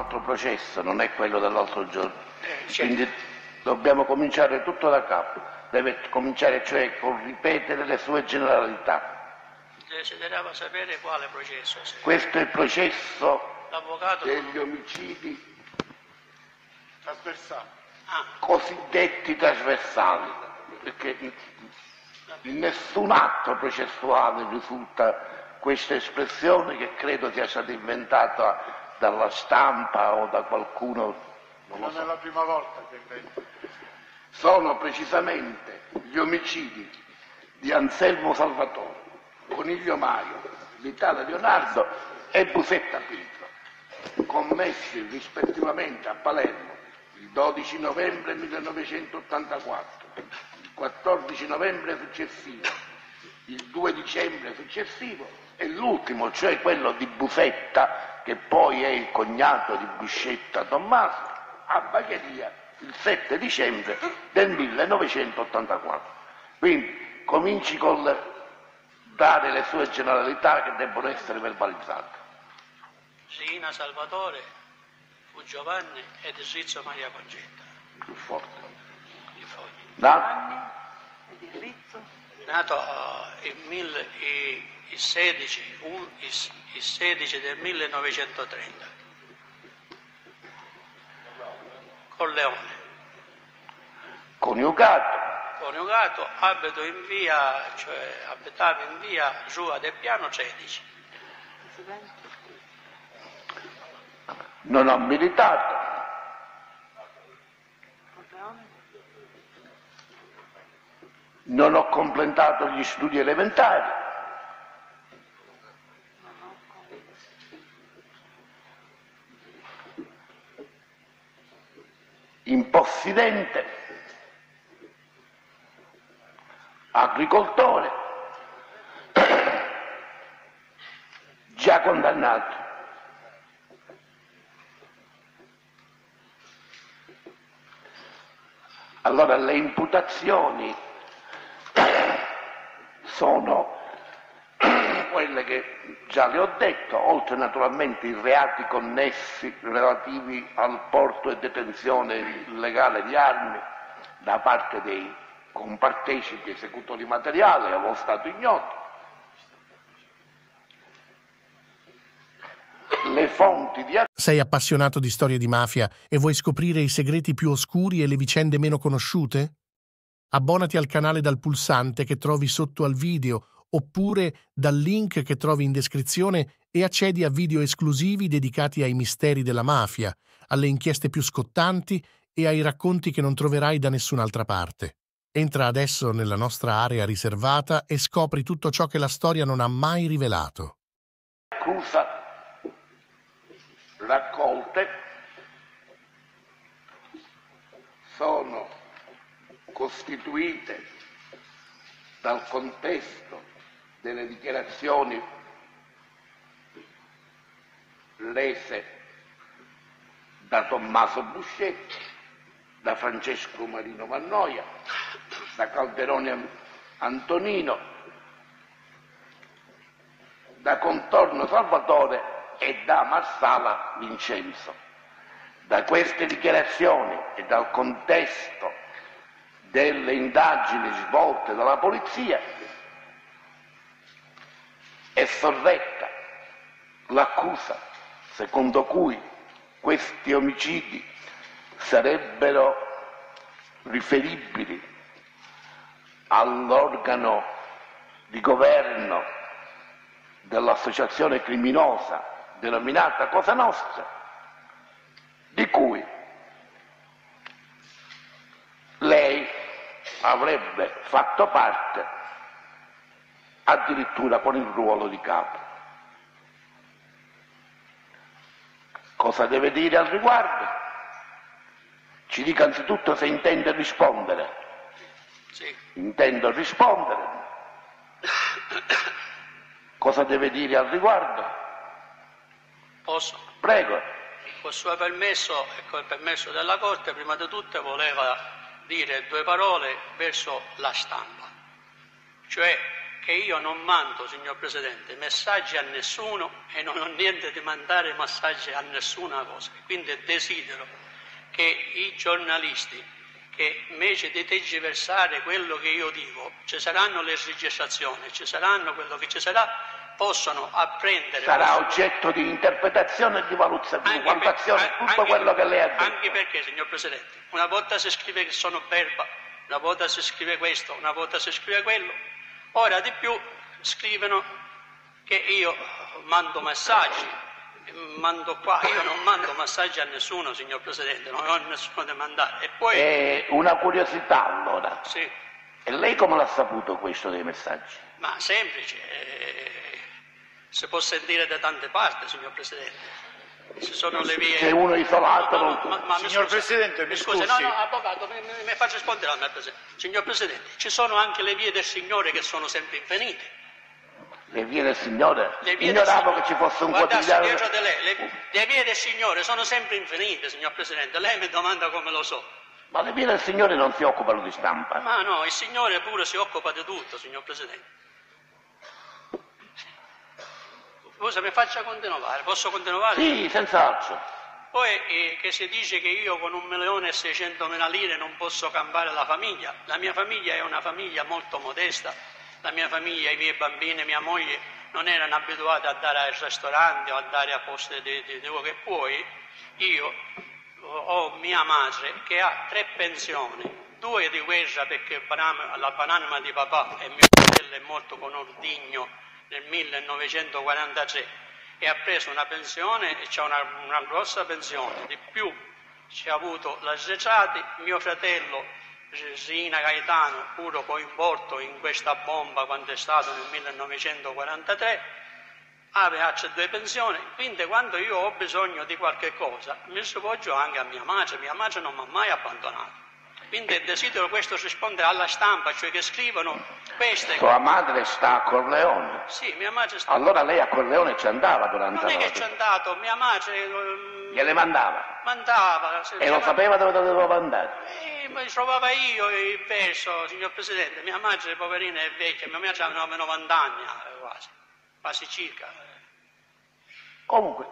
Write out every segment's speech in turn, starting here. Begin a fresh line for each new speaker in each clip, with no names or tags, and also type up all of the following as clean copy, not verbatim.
altro processo, non è quello dell'altro giorno.
Certo.
Quindi dobbiamo cominciare tutto da capo. Deve cominciare cioè con ripetere le sue generalità.
Desiderava sapere quale processo.
Questo è il processo
L'avvocato
degli omicidi
trasversali.
cosiddetti trasversali, perché in nessun atto processuale risulta questa espressione, che credo sia stata inventata dalla stampa o da qualcuno,
Non è la prima volta che lei...
Sono precisamente gli omicidi di Anselmo Salvatore, Coniglio Maio, Vitale Leonardo e Busetta Pinto, commessi rispettivamente a Palermo il 12 novembre 1984, il 14 novembre successivo, il 2 dicembre successivo e l'ultimo, cioè quello di Busetta, che poi è il cognato di Buscetta Tommaso, a Bagheria il 7 dicembre del 1984. Quindi cominci col dare le sue generalità che debbono essere verbalizzate.
Sina Salvatore fu Giovanni ed Rizzo Maria Concetta.
Più forte.
Di Fogli.
Giovanni
e di Rizzo.
Nato il 16 del 1930. Corleone. Coniugato, abitava in via Rua del Piano 13.
Presidente.
non ho militato,
Corleone.
non ho completato gli studi elementari,
Non ho
impossidente, agricoltore, già condannato. Allora le imputazioni sono quelle che già le ho detto, oltre naturalmente i reati connessi relativi al porto e detenzione illegale di armi da parte dei compartecipi esecutori materiali allo Stato ignoto. Le fonti di...
Sei appassionato di storie di mafia e vuoi scoprire i segreti più oscuri e le vicende meno conosciute? Abbonati al canale dal pulsante che trovi sotto al video oppure dal link che trovi in descrizione e accedi a video esclusivi dedicati ai misteri della mafia, alle inchieste più scottanti e ai racconti che non troverai da nessun'altra parte. Entra adesso nella nostra area riservata e scopri tutto ciò che la storia non ha mai rivelato.
accusa raccolte sono costituite dal contesto delle dichiarazioni rese da Tommaso Buscetti, da Francesco Marino Mannoia, da Calderone Antonino, da Contorno Salvatore e da Marsala Vincenzo. Da queste dichiarazioni e dal contesto delle indagini svolte dalla polizia è sorretta l'accusa secondo cui questi omicidi sarebbero riferibili all'organo di governo dell'associazione criminosa denominata Cosa Nostra, di cui lei avrebbe fatto parte addirittura con il ruolo di capo. Cosa deve dire al riguardo? Ci dica anzitutto se intende rispondere.
Sì.
Intendo rispondere. Cosa deve dire al riguardo?
Posso?
Prego.
Col suo permesso e col permesso della Corte, prima di tutto voleva dire due parole verso la stampa. Cioè, che io non mando, signor Presidente, messaggi a nessuno e non ho niente di mandare messaggi a nessuna cosa. Quindi desidero che i giornalisti, che invece di tergiversare quello che io dico, ci saranno le registrazioni, ci saranno quello che ci sarà, possono apprendere.
Sarà oggetto di interpretazione e di valutazione tutto quello che lei ha detto.
Anche perché, signor Presidente, una volta si scrive che sono berba, una volta si scrive questo, una volta si scrive quello, ora di più scrivono che io mando messaggi, mando qua, io non mando messaggi a nessuno, signor Presidente, non ho nessuno da mandare. E poi...
una curiosità allora.
Sì.
E lei come l'ha saputo questo dei messaggi?
Ma semplice, si può sentire da tante parti, signor Presidente. Ci sono le vie...
C'è uno isolato...
Ma
signor Presidente, mi scusi.
No, avvocato, mi faccia rispondere al mio Presidente. Signor Presidente, ci sono anche le vie del Signore che sono sempre infinite.
Le vie del Signore?
Le vie
Ignoravo
del
che ci fosse un
Guardate,
quotidiano...
dietro di lei, le vie del Signore sono sempre infinite, signor Presidente. Lei mi domanda come lo so.
Ma le vie del Signore non si occupano di stampa.
Ma no, il Signore pure si occupa di tutto, signor Presidente. Scusa, mi faccia continuare, posso continuare?
Sì, senz'altro.
Poi che si dice che io con 1.600.000 lire non posso campare la famiglia. La mia famiglia è una famiglia molto modesta. La mia famiglia, i miei bambini, mia moglie non erano abituati a andare ai ristoranti o a andare a posti di quello che puoi. Io ho mia madre che ha 3 pensioni, 2 di guerra perché la panama di papà e mio fratello è morto con ordigno nel 1943 e ha preso una pensione e c'ha una grossa pensione. Di più c'è avuto la Sreciati, mio fratello Rina Gaetano pure coinvolto in questa bomba quando è stato nel 1943, aveva 2 pensioni, quindi quando io ho bisogno di qualche cosa mi rivolgo anche a mia madre non mi ha mai abbandonato. Quindi desidero questo rispondere alla stampa, cioè che scrivono queste
Sua madre sta a Corleone?
Sì, mia madre sta...
Allora lei a Corleone ci andava durante
Non
la
è che
notte?
c'è andato, mia madre...
Gliele mandava?
Mandava.
E lo sapeva dove doveva andare?
Mi trovava io il verso, signor Presidente. Mia madre, poverina, è vecchia, mia madre aveva 90 anni quasi circa.
Comunque...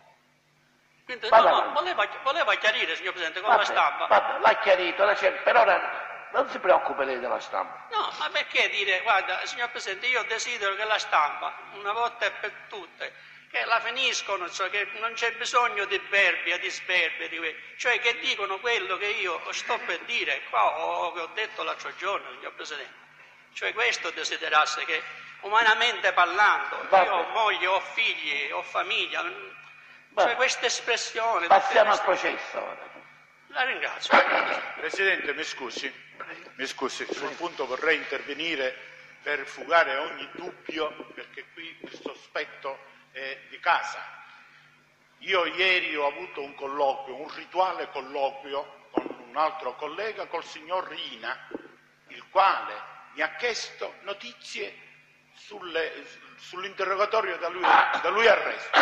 Quindi,
Vada.
voleva chiarire, signor Presidente, con la stampa.
Vabbè, l'ha chiarito, per ora non si preoccupi lei della stampa.
No, ma perché dire, guarda, signor Presidente, io desidero che la stampa, una volta e per tutte, che la finiscono, cioè che non c'è bisogno di berbia, di sperbe, cioè che dicono quello che io sto per dire qua o che ho detto l'altro giorno, signor Presidente. Cioè questo desiderasse che, umanamente parlando, io ho moglie, ho figli, ho famiglia, cioè questa espressione...
Passiamo al processo ora.
La ringrazio.
Presidente, mi scusi, sul punto vorrei intervenire per fugare ogni dubbio, perché qui il sospetto è di casa. Io ieri ho avuto un colloquio, un rituale colloquio con un altro collega, col signor Rina, il quale mi ha chiesto notizie sull'interrogatorio da lui arresto.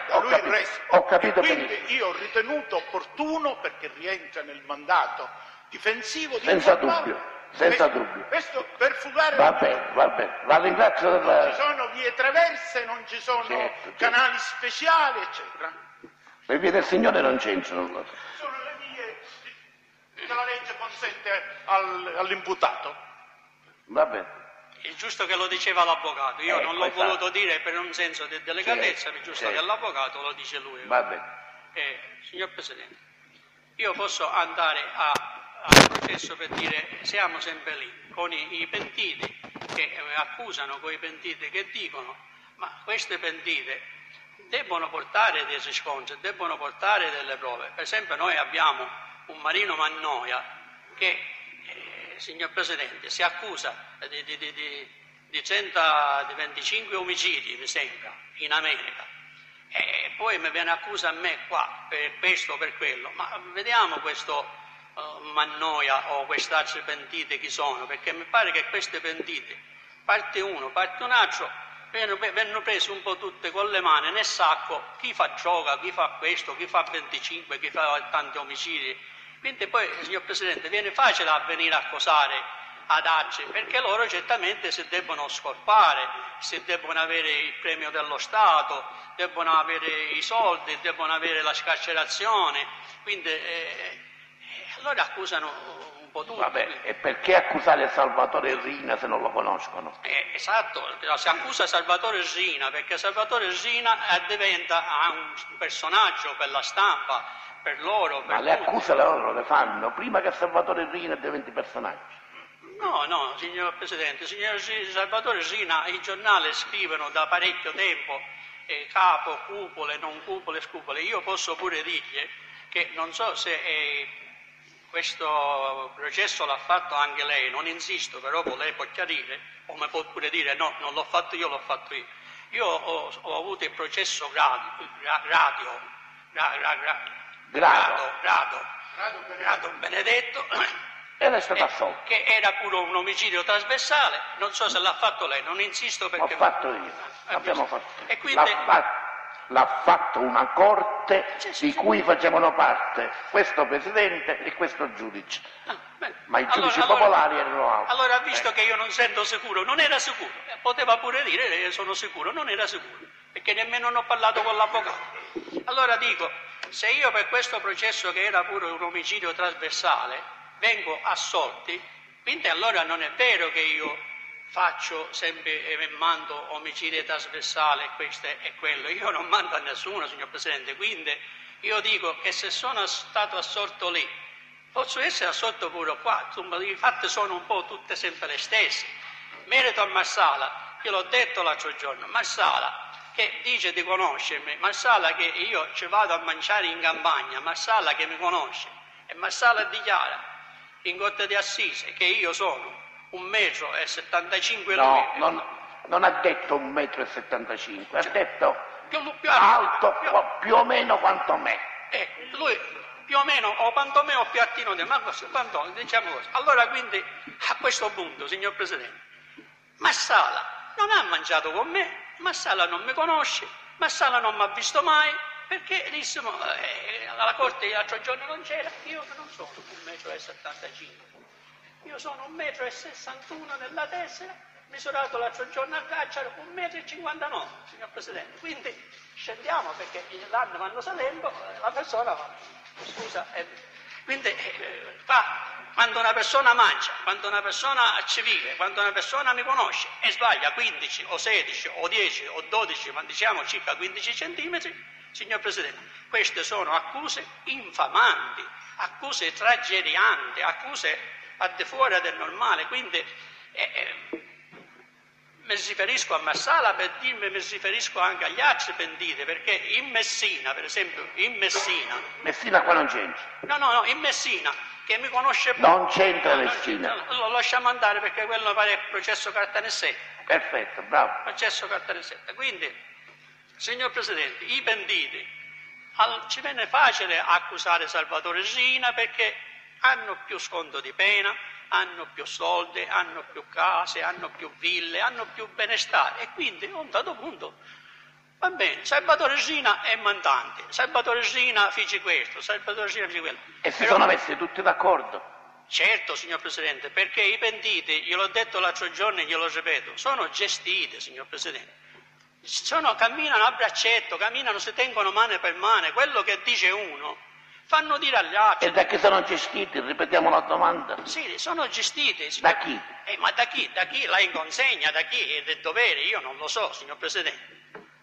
Ho capito
quindi
benissimo.
io ho ritenuto opportuno, perché rientra nel mandato difensivo, di
Senza
informare.
dubbio.
Questo per fugare.
Va bene, la ringrazio
Non ci
della...
sono vie traverse, non ci sono
Certo.
canali speciali, eccetera.
Le vie del Signore non c'entrano.
Sono le vie che la legge consente all'imputato.
Va bene.
È giusto che lo diceva l'avvocato, io non l'ho
esatto.
voluto dire per un senso di delicatezza, è giusto
certo.
che l'avvocato lo dice lui.
Va bene.
Signor Presidente, io posso andare al processo per dire siamo sempre lì, con i pentiti che accusano, con i pentiti che dicono, ma queste pentite debbono portare dei riscontri, debbono portare delle prove. Per esempio noi abbiamo un Marino Mannoia che... Signor Presidente, si accusa di 125 omicidi, mi sembra, in America. E poi mi viene accusa a me qua per questo o per quello. Ma vediamo questo Mannoia o quest'altro pentite chi sono, perché mi pare che queste pentite, parte uno, parte un altro, vengono prese un po' tutte con le mani nel sacco, chi fa gioca, chi fa questo, chi fa 25, chi fa tanti omicidi. Quindi poi, signor Presidente, viene facile a venire a accusare ad altri, perché loro certamente si debbono scolpare, si debbono avere il premio dello Stato, debbono avere i soldi, debbono avere la scarcerazione, quindi allora accusano un po' tutti.
Vabbè, e perché accusare Salvatore Rina se non lo conoscono?
Esatto, si accusa Salvatore Rina perché Salvatore Rina diventa un personaggio per la stampa, per loro.
Ma le accuse loro le fanno prima che Salvatore Rina diventi personaggio.
No, signor Presidente, Salvatore Rina, i giornali scrivono da parecchio tempo capo, cupole, non cupole, scupole. Io posso pure dirgli che non so se questo processo l'ha fatto anche lei, non insisto, però lei può chiarire, o mi può pure dire no, non l'ho fatto io, l'ho fatto io. Io ho avuto il processo Grado Benedetto,
Era stato assolto.
che era pure un omicidio trasversale, non so se l'ha fatto lei, non insisto perché...
L'ho fatto io, l'abbiamo fatto.
E quindi...
L'ha fatto una corte di cui facevano parte questo presidente e questo giudice. Ma i giudici popolari erano altri.
Allora, visto che io non sento sicuro, non era sicuro, poteva pure dire sono sicuro, non era sicuro, perché nemmeno non ho parlato con l'avvocato. Allora dico, se io per questo processo che era pure un omicidio trasversale vengo assolti, quindi allora non è vero che io faccio sempre e mando omicidio trasversale, questo e quello. Io non mando a nessuno, signor Presidente, quindi io dico che se sono stato assolto lì, posso essere assolto pure qua, insomma, i fatti sono un po' tutte sempre le stesse. Merito a Marsala, io l'ho detto l'altro giorno, Marsala che dice di conoscermi, Marsala che io ci vado a mangiare in campagna, Marsala che mi conosce, e Marsala dichiara in Corte di Assise che io sono 1,75 m.
No, non ha detto 1,75 m, ha detto alto più o meno quanto me.
Lui più o meno o quanto me o più attino di me, ma quanto, diciamo così. Allora quindi a questo punto, signor Presidente, Marsala non ha mangiato con me, Marsala non mi conosce, Marsala non mi ha visto mai, perché dissimo, alla Corte l'altro giorno non c'era, io non sono 1,75 m. Io sono 1,61 m nella tessera, misurato l'altro giorno a Cacciaro 1,59 m, signor Presidente. Quindi scendiamo perché gli anni vanno salendo, la persona va. Scusa, quindi quando una persona mangia, quando una persona ci vive, quando una persona mi conosce e sbaglia 15 o 16 o 10 o 12, ma diciamo circa 15 centimetri, signor Presidente, queste sono accuse infamanti, accuse tragedianti, accuse al di fuori del normale, quindi mi riferisco a Marsala per dirmi, mi riferisco anche agli altri pentiti, perché in Messina, per esempio,
Messina qua non c'entra.
No, in Messina, che mi conosce poco.
Non c'entra Messina.
Lo lasciamo andare perché quello pare il processo Cartanessetta.
Perfetto, bravo.
Processo Cartanessetta. Quindi, signor Presidente, i pentiti, ci viene facile accusare Salvatore Rina perché hanno più sconto di pena, hanno più soldi, hanno più case, hanno più ville, hanno più benestare e quindi a un dato punto va bene, Salvatore Rina è mandante, Salvatore Rina fece questo, Salvatore Rina fece quello.
E si sono messi tutti d'accordo?
Certo, signor Presidente, perché i pentiti, gliel'ho detto l'altro giorno e glielo ripeto, sono gestiti, signor Presidente. Camminano a braccetto, camminano, si tengono mano per mano, quello che dice uno fanno dire agli altri.
E da chi sono gestiti? Ripetiamo la domanda.
Sì, sono gestiti.
Da chi?
Ma da chi? Da chi la inconsegna? Da chi è del dovere? Io non lo so, signor Presidente.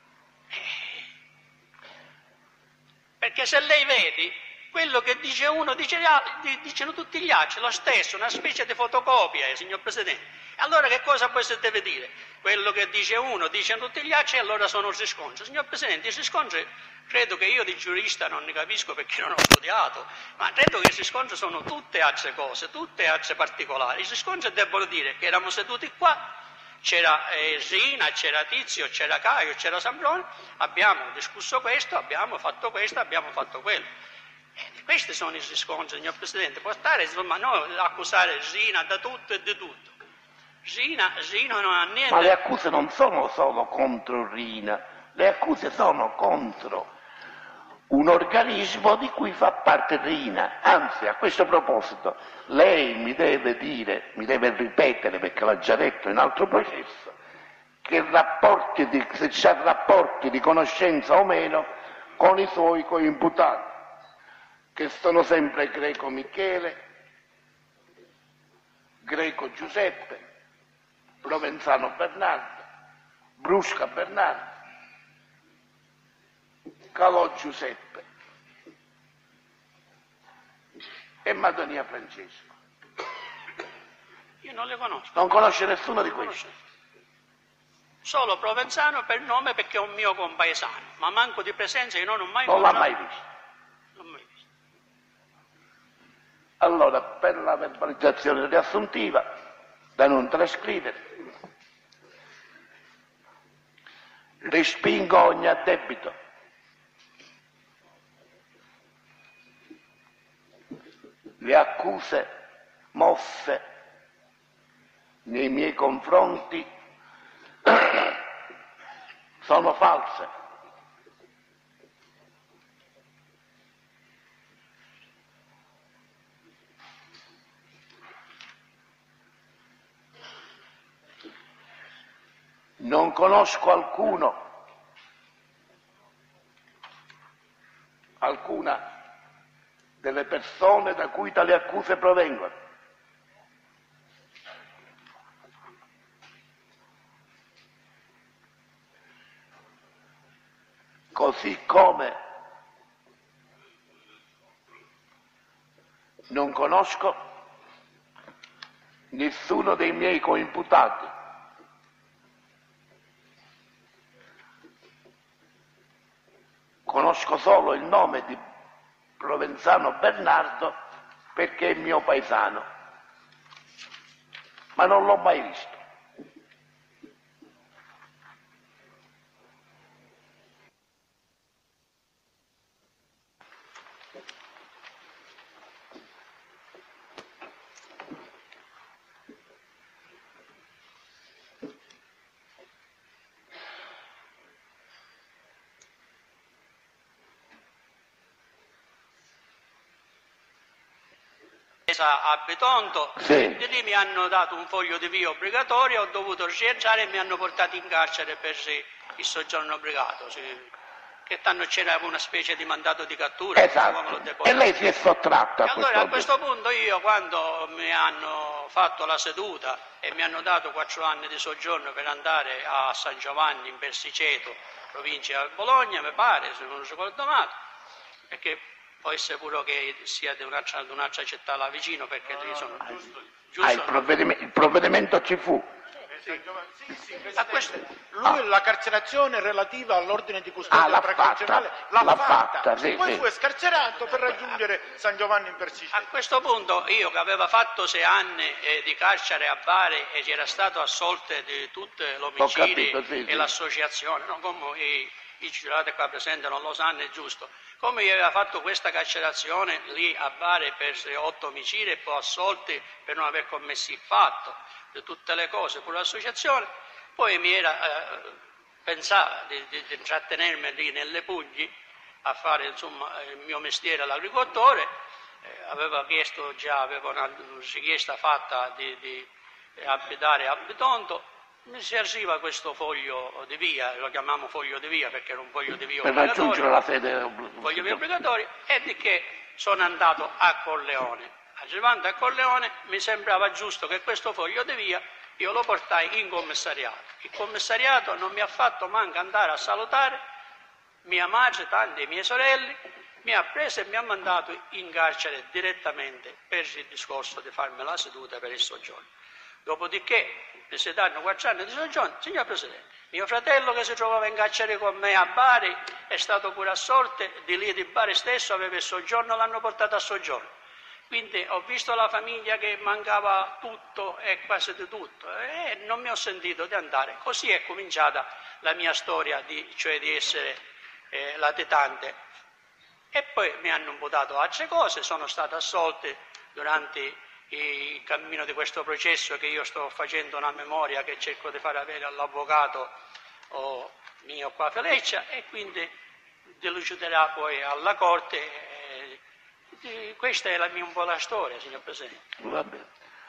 Perché se lei vedi, quello che dice uno dicono tutti gli altri, lo stesso, una specie di fotocopia, signor Presidente. Allora che cosa poi si deve dire? Quello che dice uno, dicono tutti gli altri e allora sono il riscontro. Signor Presidente, il riscontro credo che io di giurista non ne capisco perché non ho studiato, ma credo che i riscontri sono tutte altre cose, tutte altre particolari. I riscontri debbono dire che eravamo seduti qua, c'era Rina, c'era Tizio, c'era Caio, c'era Sambrone, abbiamo discusso questo, abbiamo fatto quello. Questi sono i riscontri, signor Presidente. Può stare, insomma, no, accusare Rina da tutto e di tutto. Rina non ha niente.
Ma le accuse non sono solo contro Rina, le accuse sono contro un organismo di cui fa parte Rina. Anzi, a questo proposito, lei mi deve ripetere, perché l'ha già detto in altro processo, che se c'ha rapporti di conoscenza o meno con i suoi coimputati, che sono sempre Greco Michele, Greco Giuseppe, Provenzano Bernardo, Brusca Bernardo, Calò Giuseppe e Madonia Francesco.
Io non le conosco.
Non conosce nessuno di questi?
Solo Provenzano per nome, perché è un mio compaesano, ma manco di presenza io non ho mai
Non l'ha
incontrato.
mai visto.
Non mai visto.
Allora, per la verbalizzazione riassuntiva, da non trascrivere, respingo ogni addebito. Le accuse mosse nei miei confronti sono false. Non conosco alcuna delle persone da cui tali accuse provengono. Così come non conosco nessuno dei miei coimputati. Conosco solo il nome di Provenzano Bernardo perché è mio paesano, ma non l'ho mai visto.
A Bitonto,
Sì.
di lì mi hanno dato un foglio di via obbligatorio, ho dovuto rientrare e mi hanno portato in carcere per il soggiorno obbligato, che tanto c'era una specie di mandato di cattura.
Esatto. E lei si è sottratta a
allora a questo punto io, quando mi hanno fatto la seduta e mi hanno dato 4 anni di soggiorno per andare a San Giovanni in Persiceto, provincia di Bologna, mi pare, se non ricordo male, perché può essere pure che sia di un'altra città là vicino, perché lì sono giusto.
Il provvedimento ci fu.
Lui la carcerazione relativa all'ordine di custodia precauzionale l'ha fatta.
Sì,
poi
sì.
fu scarcerato per raggiungere San Giovanni in Persiceto.
A questo punto io, che avevo fatto 6 anni di carcere a Bari e c'era stato assolto di tutte l'omicidio e l'associazione, no, come i giurati qua presenti non lo sanno, è giusto. Come io aveva fatto questa carcerazione lì a Bari per 8 omicidi e poi assolti per non aver commesso il fatto, di tutte le cose, pure l'associazione, poi pensava di intrattenermi lì nelle Puglie a fare insomma il mio mestiere all'agricoltore, avevo una richiesta fatta di abitare a Bitonto. Mi si arriva questo foglio di via, lo chiamiamo foglio di via perché era un foglio di via
per raggiungere la sede
obbligatoria, e di che sono andato a Corleone. Arrivando a Corleone mi sembrava giusto che questo foglio di via io lo portai in commissariato. Il commissariato non mi ha fatto manco andare a salutare mia madre, tante mie sorelle, mi ha preso e mi ha mandato in carcere direttamente per il discorso di farmi la seduta per il soggiorno. Dopodiché mi si danno 4 anni di soggiorno. Signor Presidente, mio fratello che si trovava in carcere con me a Bari è stato pure assolto, di lì di Bari stesso aveva il soggiorno, l'hanno portato a soggiorno. Quindi ho visto la famiglia che mancava tutto e quasi di tutto e non mi ho sentito di andare. Così è cominciata la mia storia, cioè di essere latitante. E poi mi hanno imputato altre cose, sono stato assolto durante il cammino di questo processo, che io sto facendo una memoria che cerco di far avere all'avvocato mio qua a Feleccia, e quindi deluciderà poi alla Corte. Questa è un po' la storia, signor Presidente.
Va bene.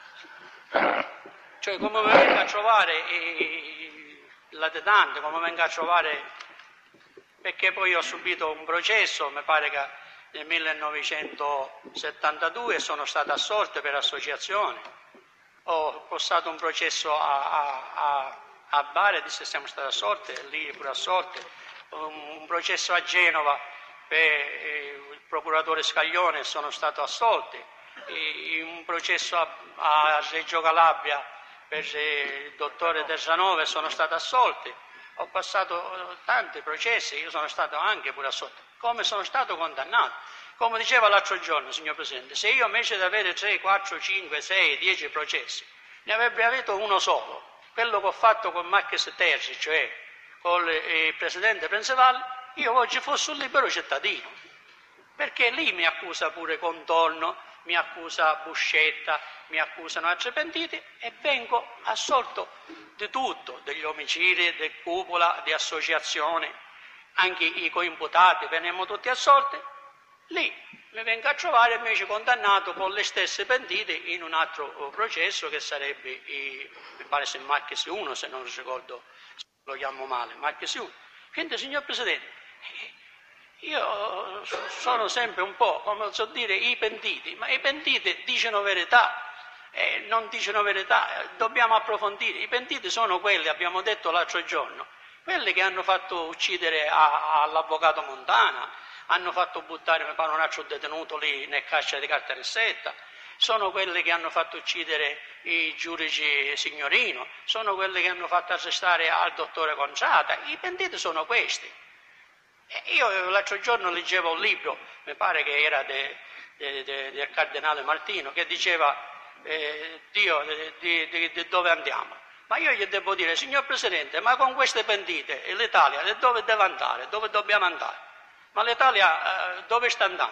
Cioè, come mi venga a trovare la detante, come venga a trovare, perché poi ho subito un processo, mi pare che nel 1972 sono stato assolto per associazione, ho passato un processo a Bari, disse siamo stati assolti, lì pure assolti, un processo a Genova per il procuratore Scaglione, sono stato assolto, un processo a Reggio Calabria per il dottore Terranove, sono stato assolto. Ho passato tanti processi, io sono stato anche pure assolto, come sono stato condannato. Come diceva l'altro giorno, signor Presidente, se io invece di avere 3, 4, 5, 6, 10 processi, ne avrei avuto uno solo, quello che ho fatto con Marques Terzi, cioè con il Presidente Prenzevalli, io oggi fossi un libero cittadino, perché lì mi accusa pure Contorno, mi accusa Buscetta, mi accusano altri pentiti e vengo assolto di tutto, degli omicidi, di cupola, di associazione, anche i coimputati veniamo tutti assolti, lì mi vengo a trovare invece condannato con le stesse pentite in un altro processo che sarebbe, mi pare se Marques 1, se non ricordo, se lo chiamo male, Marques 1. Quindi, signor Presidente, io sono sempre un po', come so dire, i pentiti, ma i pentiti dicono verità, non dicono verità, dobbiamo approfondire. I pentiti sono quelli, abbiamo detto l'altro giorno, quelli che hanno fatto uccidere all'avvocato Montana, hanno fatto buttare, mi pare, un altro detenuto lì nel carcere di Caltanissetta, sono quelli che hanno fatto uccidere il giudice Signorino, sono quelli che hanno fatto arrestare al dottore Conciata, i pentiti sono questi. Io l'altro giorno leggevo un libro, mi pare che era del Cardinale Martino, che diceva Dio, di dove andiamo? Ma io gli devo dire, signor Presidente, ma con queste pentite l'Italia dove deve andare? Dove dobbiamo andare? Ma l'Italia dove sta andando?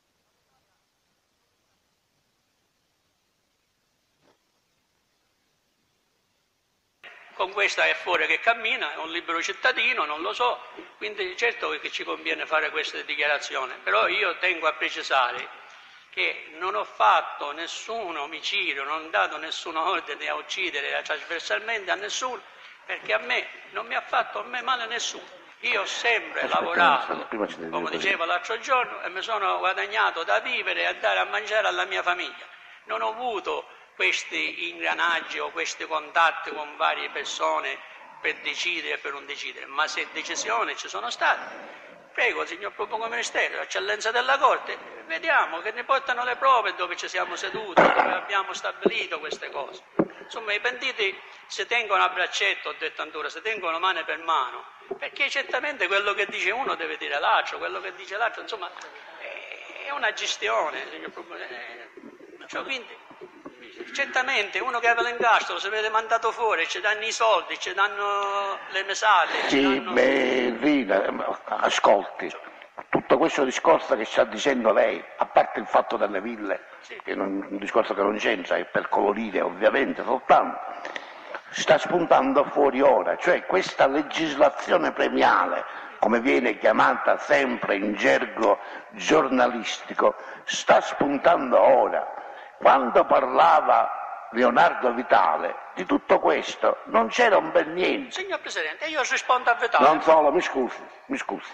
Con questa è fuori che cammina, è un libero cittadino, non lo so, quindi certo che ci conviene fare questa dichiarazione, però io tengo a precisare che non ho fatto nessun omicidio, non ho dato nessun ordine a uccidere trasversalmente a nessuno, perché a me non mi ha fatto male nessuno. Io ho sempre lavorato, come dicevo l'altro giorno, e mi sono guadagnato da vivere e andare a mangiare alla mia famiglia. Non ho avuto questi ingranaggi o questi contatti con varie persone per decidere e per non decidere, ma se decisioni ci sono state, prego, signor Pubblico Ministero, eccellenza della Corte, vediamo che ne portano le prove dove ci siamo seduti, dove abbiamo stabilito queste cose. Insomma, i pentiti si tengono a braccetto, ho detto ancora, si tengono mano per mano, perché certamente quello che dice uno deve dire l'altro, quello che dice l'altro, insomma, è una gestione, signor Pubblico Ministero. Quindi, certamente uno che aveva l'ingastro si vede mandato fuori, ci danno i soldi, ci danno le mesate.
Sì,
danno...
beh, Rina, ascolti, tutto questo discorso che sta dicendo lei, a parte il fatto delle ville,
Sì.
che è un discorso che non c'entra, è per colorire ovviamente soltanto, sta spuntando fuori ora, cioè questa legislazione premiale, come viene chiamata sempre in gergo giornalistico, sta spuntando ora. Quando parlava Leonardo Vitale di tutto questo non c'era un bel niente.
Signor Presidente, io rispondo a Vitale.
Non solo, mi scusi.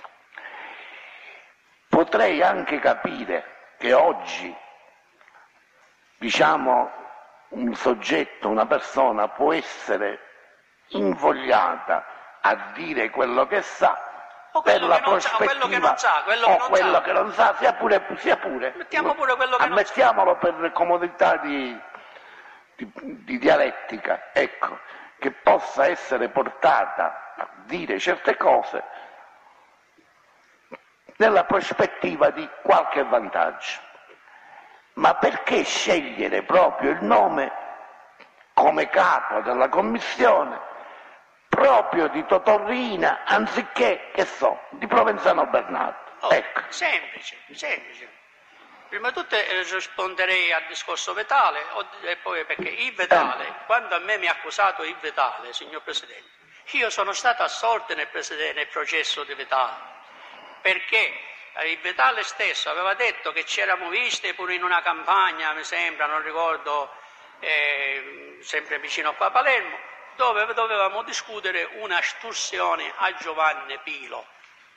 Potrei anche capire che oggi, diciamo, un soggetto, una persona può essere invogliata a dire quello che sa,
o
per
quello
la
che non sa,
prospettiva,
quello che non sa,
quello che non sa, sia pure.
Mettiamo pure quello che non sa.
Ammettiamolo per comodità di dialettica, ecco, che possa essere portata a dire certe cose nella prospettiva di qualche vantaggio. Ma perché scegliere proprio il nome come capo della commissione proprio di Totò Riina anziché, che so, di Provenzano Bernardo? Ecco.
Semplice. Prima di tutto risponderei al discorso Vitale, e poi perché il Vitale, quando a me mi ha accusato il Vitale, signor Presidente, io sono stato assolto nel processo di Vitale, perché il Vitale stesso aveva detto che ci eravamo visti pure in una campagna, mi sembra, non ricordo, sempre vicino qua a Palermo, dove dovevamo discutere una estorsione a Giovanni Pilo.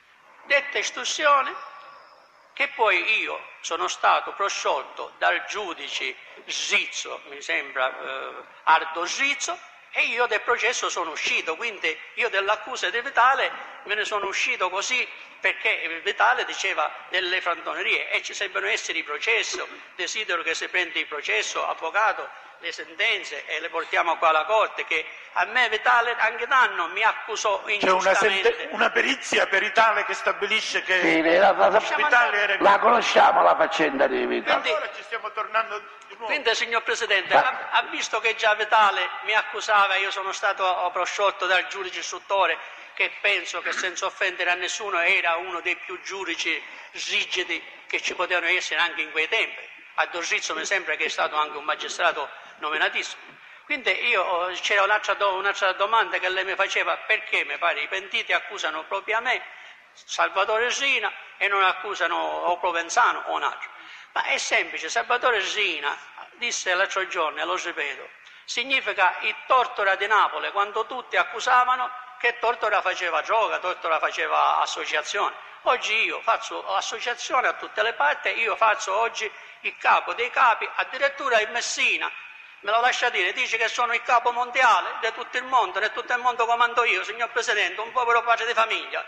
Detta estorsione che poi io sono stato prosciolto dal giudice Zizzo, mi sembra Ardo Zizzo, e io del processo sono uscito, quindi io dell'accusa di Vitale me ne sono uscito così perché Vitale diceva delle frantonerie e ci sembrano essere i processi, desidero che si prenda il processo, avvocato, le sentenze e le portiamo qua alla corte, che a me Vitale anche danno mi accusò ingiustamente.
C'è una perizia peritale che stabilisce che
Sì,
Vitale era...
la conosciamo la faccenda di Vitale.
Quindi, ora ci stiamo tornando di nuovo.
Quindi, signor Presidente, ha visto che già Vitale mi accusava, io sono stato prosciolto dal giudice istruttore, che penso che senza offendere a nessuno era uno dei più giudici rigidi che ci potevano essere anche in quei tempi. A Dorzizzo mi sembra che è stato anche un magistrato nominatissimo. Quindi c'era un'altra domanda che lei mi faceva: perché mi pare i pentiti accusano proprio a me, Salvatore Rina, e non accusano o Provenzano o un altro? Ma è semplice, Salvatore Rina disse l'altro giorno, e lo ripeto, significa il Tortora di Napoli, quando tutti accusavano che Tortora faceva droga, Tortora faceva associazione. Oggi io faccio associazione a tutte le parti, io faccio oggi il capo dei capi, addirittura in Messina, me lo lascia dire, dice che sono il capo mondiale di tutto il mondo comando io, signor Presidente, un povero padre di famiglia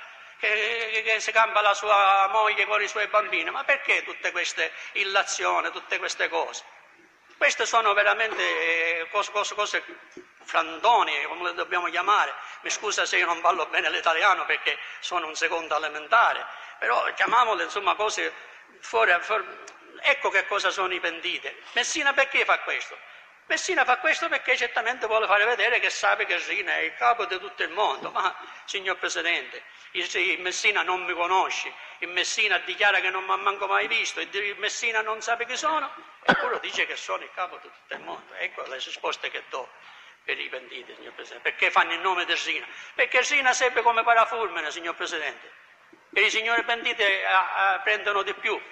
che si campa la sua moglie con i suoi bambini. Ma perché tutte queste illazioni, tutte queste cose? Queste sono veramente cose frantoni, come le dobbiamo chiamare. Mi scusa se io non parlo bene l'italiano perché sono un secondo elementare, però chiamiamole insomma cose fuori. Ecco che cosa sono i pentiti. Messina perché fa questo? Messina fa questo perché certamente vuole fare vedere che sa che Rina è il capo di tutto il mondo. Ma, signor Presidente, il Messina non mi conosce, il Messina dichiara che non mi ha manco mai visto, il Messina non sa chi sono, eppure dice che sono il capo di tutto il mondo. Ecco le risposte che do per i pentiti, signor Presidente. Perché fanno il nome di Rina? Perché Rina serve come parafulmine, signor Presidente. E i signori pentiti prendono di più.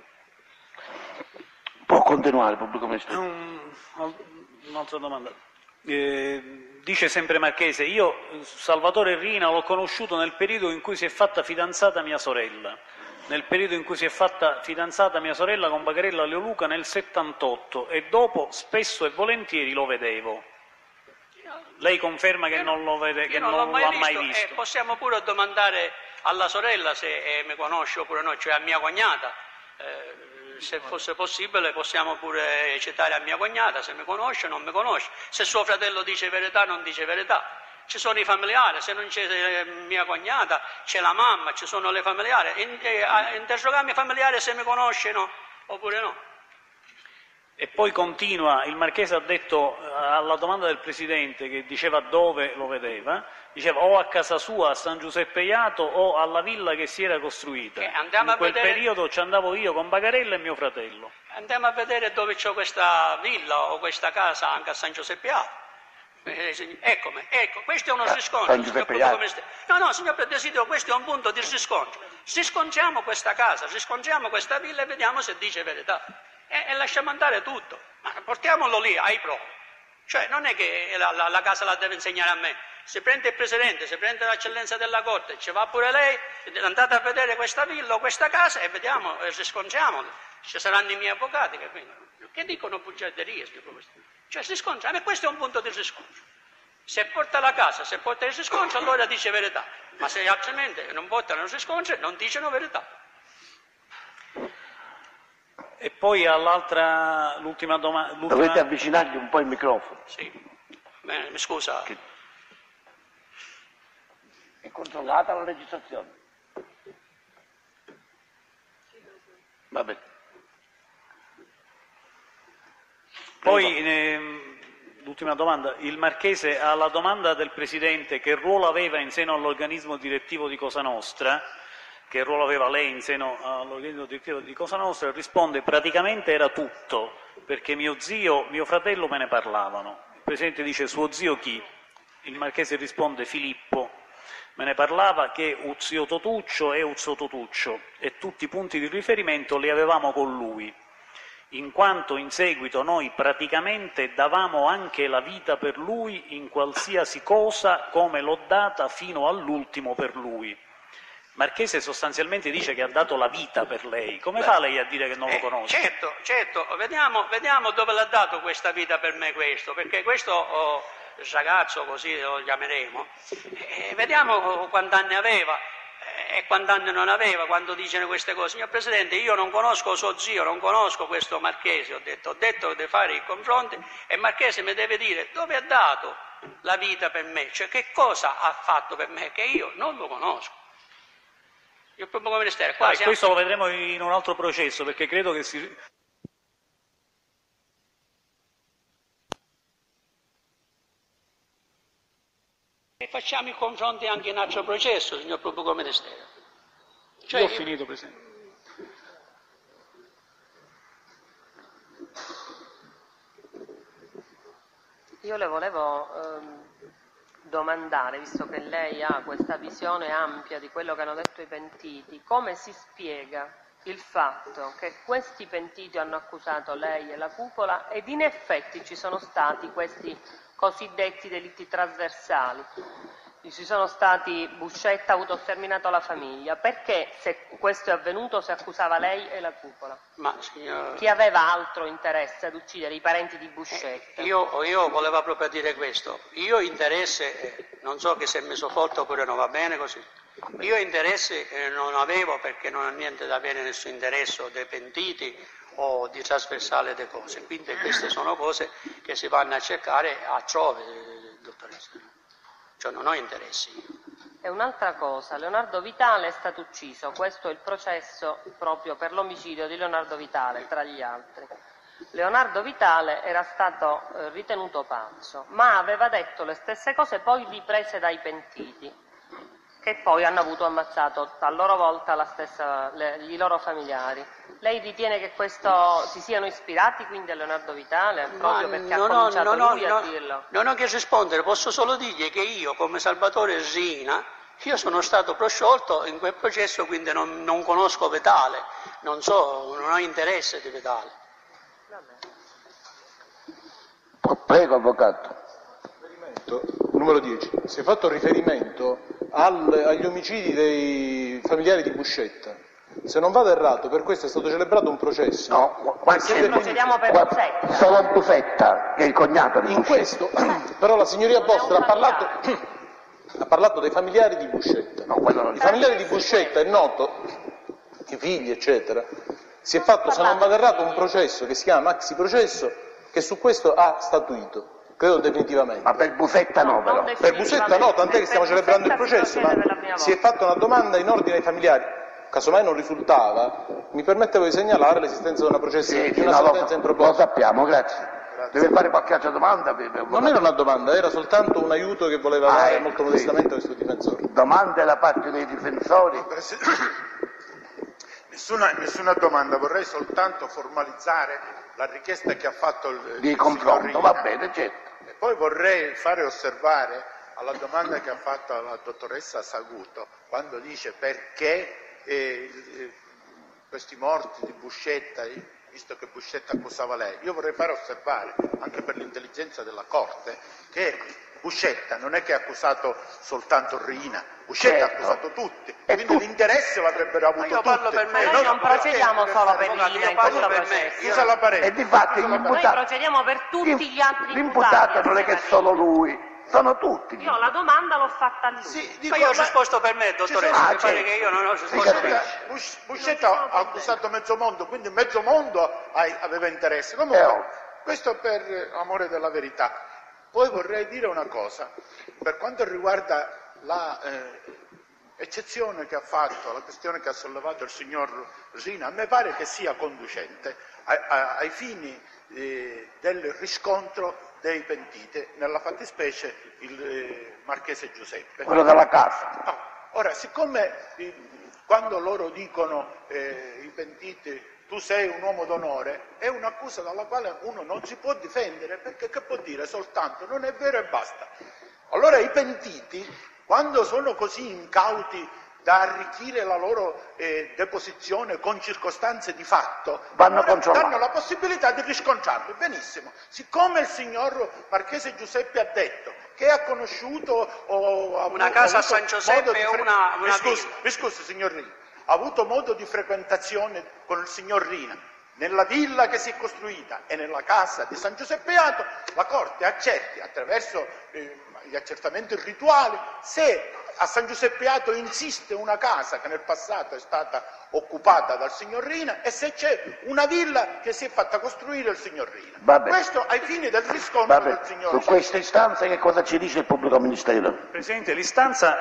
Può continuare, pubblico ministero.
Un'altra domanda. Dice sempre Marchese, io Salvatore Rina l'ho conosciuto nel periodo in cui si è fatta fidanzata mia sorella. Nel periodo in cui si è fatta fidanzata mia sorella con Bagarella Leoluca nel 78 e dopo spesso e volentieri lo vedevo. Lei conferma che non lo vede, che non l'ha mai visto?
Possiamo pure domandare alla sorella se mi conosce oppure no, cioè a mia cognata. Se fosse possibile possiamo pure citare a mia cognata se mi conosce o non mi conosce, se suo fratello dice verità o non dice verità. Ci sono i familiari, se non c'è mia cognata c'è la mamma, ci sono le familiari. Interrogarmi i familiari se mi conosce no, oppure no.
E poi continua, il Marchese ha detto alla domanda del Presidente che diceva dove lo vedeva, diceva o a casa sua a San Giuseppe Iato o alla villa che si era costruita. In quel periodo ci andavo io con Bagarella e mio fratello.
Andiamo a vedere dove c'è questa villa o questa casa anche a San Giuseppe Iato. Eccomi, ecco, questo è uno riscontro. No, signor Presidente, questo è un punto di riscontro. Riscontriamo questa casa, riscontriamo questa villa e vediamo se dice verità. E lasciamo andare tutto, ma portiamolo lì ai prove. Cioè non è che la casa la deve insegnare a me. Se prende il Presidente, se prende l'eccellenza della Corte, ci va pure lei, andate a vedere questa villa o questa casa e vediamo, e riscontriamolo. Ci saranno i miei avvocati che dicono bugiarderie. Cioè riscontriamo, e questo è un punto di riscontro. Se porta la casa, se porta il riscontro, allora dice verità. Ma se altrimenti non portano il riscontro, non dicono verità.
E poi l'ultima domanda.
Dovete avvicinargli un po' il microfono.
Sì, bene, mi scusa.
È controllata la registrazione? Vabbè.
Poi, l'ultima domanda. Il Marchese, alla domanda del Presidente che ruolo aveva in seno all'organismo direttivo di Cosa Nostra, che ruolo aveva lei in seno all'organismo direttivo di Cosa Nostra, risponde praticamente era tutto, perché mio zio, mio fratello me ne parlavano. Il Presidente dice suo zio chi? Il Marchese risponde Filippo. me ne parlava che Zio Totuccio è Zio Totuccio e tutti i punti di riferimento li avevamo con lui, in quanto in seguito noi praticamente davamo anche la vita per lui in qualsiasi cosa, come l'ho data fino all'ultimo per lui. Marchese sostanzialmente dice che ha dato la vita per lei. Come fa lei a dire che non lo conosce?
Certo, vediamo dove l'ha dato questa vita per me questo, perché questo ragazzo, così lo chiameremo, vediamo quanti anni aveva e quanti anni non aveva quando dicono queste cose. Signor Presidente, io non conosco suo zio, non conosco questo Marchese, ho detto di fare i confronti e Marchese mi deve dire dove ha dato la vita per me, cioè che cosa ha fatto per me, che io non lo conosco. Io proprio come ministero, qua siamo...
Questo lo vedremo in un altro processo, perché credo che si...
E facciamo i confronti anche in altro processo, signor Pubblico Ministero. Cioè,
Io ho finito, Presidente.
Io le volevo domandare, visto che lei ha questa visione ampia di quello che hanno detto i pentiti, come si spiega il fatto che questi pentiti hanno accusato lei e la cupola ed in effetti ci sono stati questi cosiddetti delitti trasversali. Ci sono stati Buscetta, ha autosterminato la famiglia. Perché se questo è avvenuto si accusava lei e la cupola?
ma signor...
Chi aveva altro interesse ad uccidere i parenti di Buscetta?
Io volevo proprio dire questo. Io interesse, non so che se mi sopporto oppure non va bene così. Io interesse non avevo, perché non ho niente da avere nessun interesse dei pentiti o di trasversale delle cose. Quindi queste sono cose che si vanno a cercare altrove, dottoressa. Cioè non ho interessi.
E un'altra cosa, Leonardo Vitale è stato ucciso, questo è il processo proprio per l'omicidio di Leonardo Vitale, tra gli altri. Leonardo Vitale era stato ritenuto pazzo, ma aveva detto le stesse cose poi riprese dai pentiti, che poi hanno avuto ammazzato a loro volta i loro familiari. Lei ritiene che questo si siano ispirati quindi a Leonardo Vitale, proprio perché ha cominciato lui a dirlo?
Non ho che rispondere, posso solo dirgli che io come Salvatore Rina, io sono stato prosciolto in quel processo, quindi non conosco Vitale, non ho interesse di Vitale.
Prego, avvocato.
Numero 10. Si è fatto riferimento agli omicidi dei familiari di Buscetta. Se non vado errato, per questo è stato celebrato un processo.
No, qua
procediamo per Buscetta.
Solo Buscetta, che è il cognato di
In questo, però la signoria vostra ha parlato dei familiari di Buscetta.
No, quello non
I familiari di Buscetta è noto, i figli, eccetera. Si è fatto, se non vado errato, un processo che si chiama maxi processo, che su questo ha statuito. Credo definitivamente.
Ma per Busetta no, però.
Per Busetta no, tant'è che stiamo celebrando il processo, ma si è fatta una domanda in ordine ai familiari. Casomai non risultava, mi permettevo di segnalare l'esistenza di una processa, di una sentenza in proposito.
Lo sappiamo, grazie. Deve fare qualche altra domanda?
Non era una domanda, era soltanto un aiuto che voleva dare molto modestamente a questo difensore.
Domande da parte dei difensori?
Nessuna domanda, vorrei soltanto formalizzare la richiesta che ha fatto il
Di confronto, va bene, certo.
E poi vorrei fare osservare alla domanda che ha fatto la dottoressa Saguto, quando dice perché questi morti di Buscetta, visto che Buscetta accusava lei, io vorrei fare osservare, anche per l'intelligenza della Corte, che Buscetta non è che ha accusato soltanto Rina, Buscetta ha accusato tutti, quindi l'interesse l'avrebbero avuto tutti.
Io parlo per me,
noi non procediamo solo per Rina in questo processo.
Chiusa la parete.
E di fatto
Noi procediamo per tutti gli altri
l'imputato non è che è solo lui, sono tutti.
Io la domanda l'ho fatta a lui.
Sì,
Ma io ho risposto per me, dottoressa, mi pare che io non ho risposto per me.
Buscetta ha accusato mezzo mondo, quindi mezzo mondo aveva interesse. Comunque, questo per amore della verità. Poi vorrei dire una cosa, per quanto riguarda la eccezione che ha fatto, la questione che ha sollevato il signor Rina, a me pare che sia conducente ai fini del riscontro dei pentiti, nella fattispecie il Marchese Giuseppe.
Quello della casa.
No. Ora, siccome quando loro dicono i pentiti tu sei un uomo d'onore, è un'accusa dalla quale uno non si può difendere, perché che può dire soltanto non è vero e basta. Allora i pentiti quando sono così incauti da arricchire la loro deposizione con circostanze di fatto, danno la possibilità di riscontrarli. Benissimo. Siccome il signor Marchese Giuseppe ha detto che ha conosciuto
una casa a San Giuseppe e una
mi scusi, signor Rina, ha avuto modo di frequentazione con il signor Rina nella villa che si è costruita e nella casa di San Giuseppeato, la Corte accerti attraverso gli accertamenti rituali se a San Giuseppeato insiste una casa che nel passato è stata occupata dal signor Rina e se c'è una villa che si è fatta costruire il signor Rina.
Vabbè.
Questo ai fini del riscontro del signor
Su questa istanza che cosa ci dice il pubblico ministero?
Presidente, l'istanza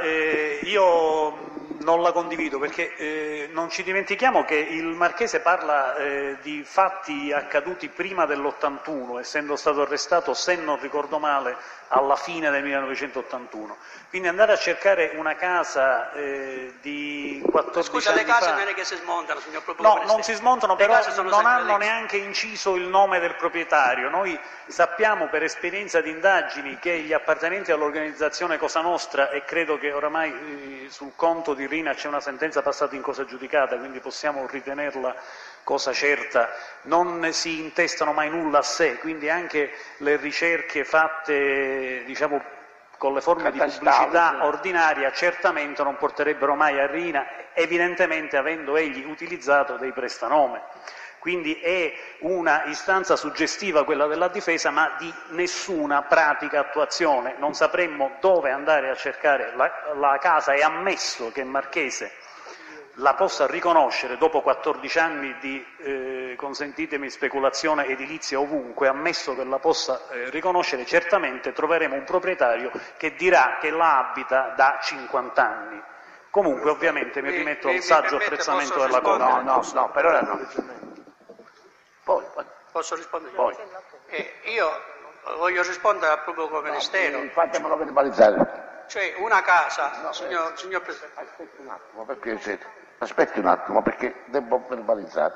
io non la condivido perché non ci dimentichiamo che il Marchese parla di fatti accaduti prima dell'81, essendo stato arrestato, se non ricordo male, alla fine del 1981. Quindi andare a cercare una casa di 14
Scusa,
anni
le case
fa...
non è che si smontano, signor pubblico
No, non si smontano,
Le
però
case sono
non
sempre
hanno
lì.
neanche inciso il nome del proprietario. Noi sappiamo per esperienza di indagini che gli appartenenti all'organizzazione Cosa Nostra, e credo che oramai sul conto di Rina c'è una sentenza passata in cosa giudicata, quindi possiamo ritenerla cosa certa, non si intestano mai nulla a sé, quindi anche le ricerche fatte, diciamo, con le forme di pubblicità ordinaria certamente non porterebbero mai a Rina, evidentemente avendo egli utilizzato dei prestanome. Quindi è una istanza suggestiva quella della difesa, ma di nessuna pratica attuazione. Non sapremmo dove andare a cercare la casa, è ammesso che Marchese la possa riconoscere dopo 14 anni di, consentitemi, speculazione edilizia ovunque, ammesso che la possa riconoscere, certamente troveremo un proprietario che dirà che la abita da 50 anni. Comunque ovviamente mi rimetto al saggio apprezzamento della Corte.
No, per ora no. Poi.
Posso rispondere?
Poi.
Io voglio rispondere al pubblico ministero.
Fatemelo verbalizzare.
Cioè una casa, signor Presidente.
Aspetti un attimo, per piacere. Aspetti un attimo, perché devo verbalizzare.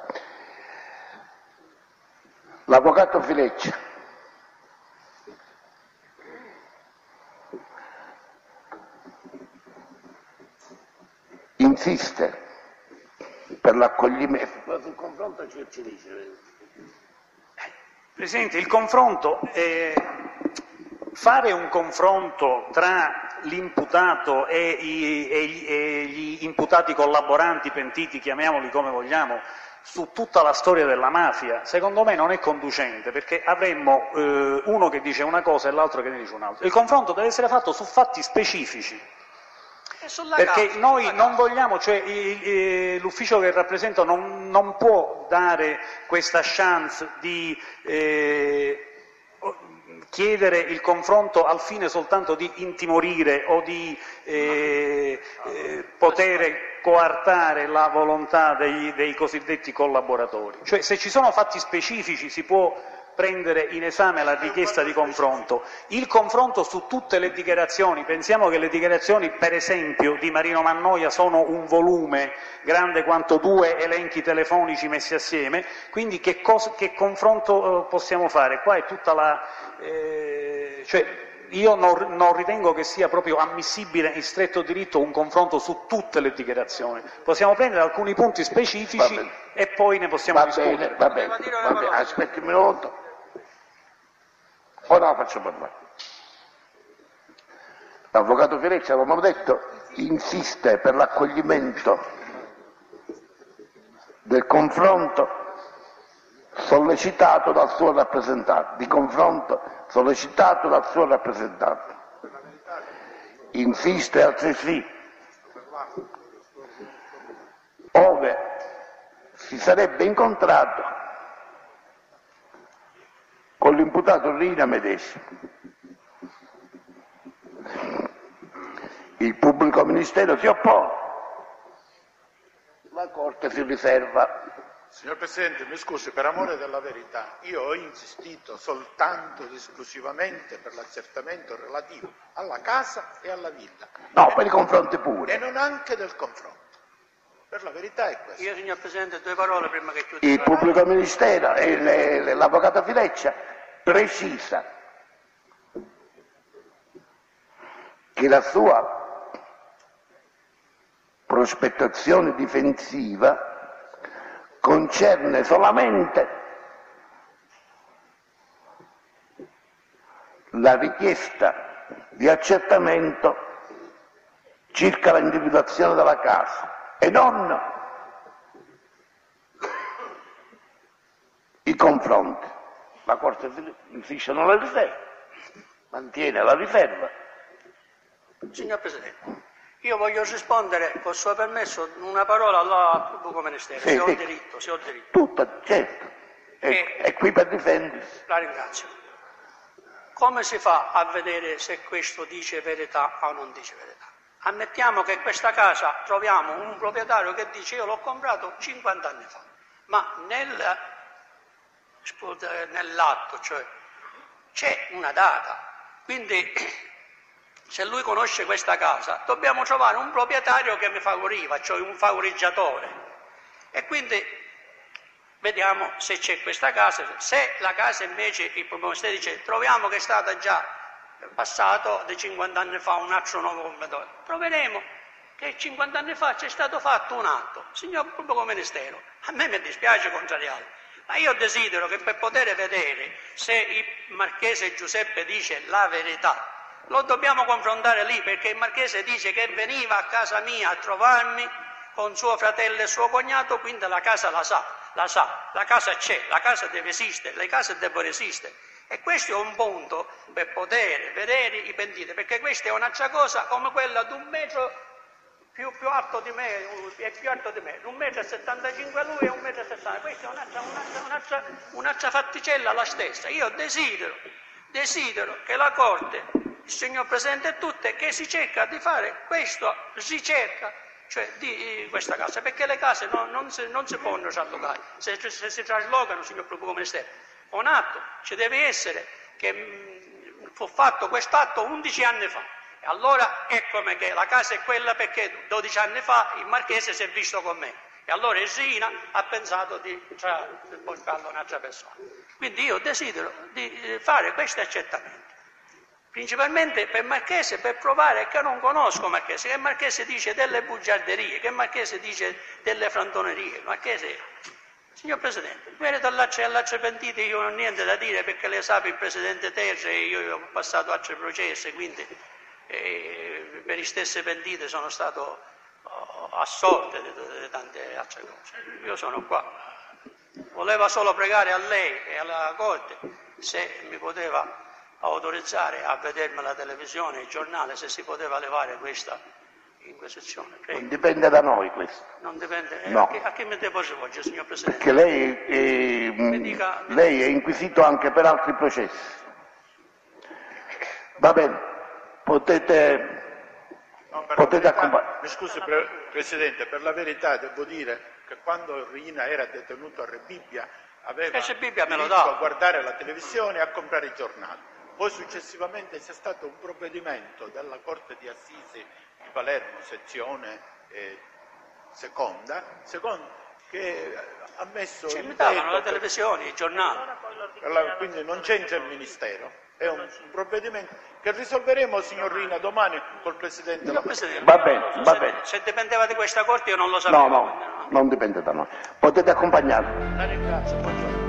L'avvocato Fileccia insiste per l'accoglimento. Sul confronto ci dice.
Presidente, il confronto, fare un confronto tra l'imputato e gli imputati collaboranti, pentiti, chiamiamoli come vogliamo, su tutta la storia della mafia, secondo me non è conducente, perché avremmo uno che dice una cosa e l'altro che ne dice un'altra. Il confronto deve essere fatto su fatti specifici. Perché noi non vogliamo, cioè l'ufficio che rappresento non può dare questa chance di chiedere il confronto al fine soltanto di intimorire o di poter coartare la volontà dei cosiddetti collaboratori. Cioè, se ci sono fatti specifici si può prendere in esame la richiesta di confronto. Il confronto su tutte le dichiarazioni, pensiamo che le dichiarazioni per esempio di Marino Mannoia sono un volume grande quanto 2 elenchi telefonici messi assieme, quindi che confronto possiamo fare? Qua è tutta la... cioè, io non ritengo che sia proprio ammissibile in stretto diritto un confronto su tutte le dichiarazioni. Possiamo prendere alcuni punti specifici e poi ne possiamo discutere.
Va bene, aspetti un minuto. Ora la faccio parlare. L'avvocato Fileccia, avevamo detto, insiste per l'accoglimento del confronto sollecitato dal suo rappresentante, Insiste altresì, ove si sarebbe incontrato con l'imputato Rina medesimo. Il pubblico ministero si oppone, la Corte si riserva.
Signor Presidente, mi scusi, per amore della verità, io ho insistito soltanto ed esclusivamente per l'accertamento relativo alla casa e alla villa.
No, per i confronti pure.
E non anche del confronto. Per la verità è questo.
Io, signor Presidente, 2 parole prima che chiudi.
Il pubblico ministero e l'avvocato Fileccia precisa che la sua prospettazione difensiva concerne solamente la richiesta di accertamento circa l'individuazione della casa e non i confronti. La Corte insiste nella riserva, mantiene la riserva.
Signor Presidente, io voglio rispondere, con suo permesso, una parola al pubblico ministero,
Sì,
se ho
sì.
diritto, se ho diritto.
Tutto, certo, è qui per difendersi.
La ringrazio. Come si fa a vedere se questo dice verità o non dice verità? Ammettiamo che questa casa troviamo un proprietario che dice io l'ho comprato 50 anni fa, ma nell'atto, cioè, c'è una data, quindi se lui conosce questa casa dobbiamo trovare un proprietario che mi favoriva, cioè un favoreggiatore, e quindi vediamo se c'è questa casa. Se la casa invece, il proprio ministero dice troviamo che è stata già passato di 50 anni fa un altro nuovo compratore, proveremo che 50 anni fa c'è stato fatto un atto. Signor pubblico ministero, a me mi dispiace contrariarlo, ma io desidero che per poter vedere se il marchese Giuseppe dice la verità, lo dobbiamo confrontare lì, perché il marchese dice che veniva a casa mia a trovarmi con suo fratello e suo cognato, quindi la casa la sa, la casa c'è, la casa deve esistere, le case devono esistere. E questo è un punto per poter vedere i pentiti, perché questa è un'altra cosa come quella di un metro più alto di me, è più alto di me, 1,75 m lui e 1,60 m, questa è un'altra fatticella la stessa. Io desidero che la Corte, il signor Presidente e tutte, che si cerca di fare questa ricerca, cioè di questa casa, perché le case non si possono traslocare. Se si traslocano, signor Pubblico Ministero, un atto ci deve essere che fu fatto quest'atto 11 anni fa. E allora eccomi che la casa è quella perché 12 anni fa il marchese si è visto con me. E allora il Rina ha pensato di portarlo a un'altra persona. Quindi io desidero di fare questi accertamenti. Principalmente per Marchese, per provare che non conosco Marchese, che Marchese dice delle bugiarderie, che Marchese dice delle frantonerie. Marchese, signor Presidente, in merito all'altro pentito io non ho niente da dire, perché lei sa il Presidente Terra e io ho passato altri processi, quindi per i stessi pentiti sono stato assorto di tante altre cose. Io sono qua. Volevo solo pregare a lei e alla Corte se mi poteva autorizzare a vedermi la televisione, il giornale, se si poteva levare questa inquisizione.
Non dipende da noi questo.
Non dipende.
No.
A chi mi devo rivolgere, signor Presidente?
Perché lei è inquisito anche per altri processi. Va bene, potete accompagnare.
Mi scusi Presidente, per la verità devo dire che quando Rina era detenuto a Rebibbia aveva
Bibbia me lo
diritto
dà.
a guardare la televisione e a comprare i giornali. Poi successivamente c'è stato un provvedimento della Corte di Assisi di Palermo, sezione seconda, che ha messo
Ci
in
davano la
tetto,
televisione, i giornali.
quindi non c'entra il Ministero, è un provvedimento che risolveremo, signor Rina, domani col Presidente.
Signor Presidente,
Va bene, va bene.
Se dipendeva di questa Corte io non lo sapevo.
No, non dipende da noi. Potete accompagnarlo.
La ringrazio, buongiorno.